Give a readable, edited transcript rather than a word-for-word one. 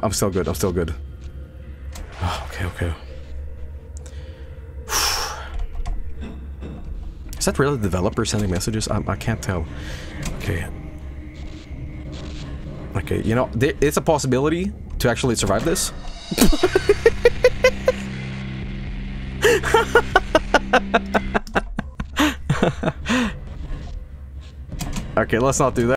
I'm still good. I'm still good. Oh, okay, okay. Is that really the developer sending messages? I can't tell. Okay. Okay, you know, it's a possibility to actually survive this. Okay, let's not do that.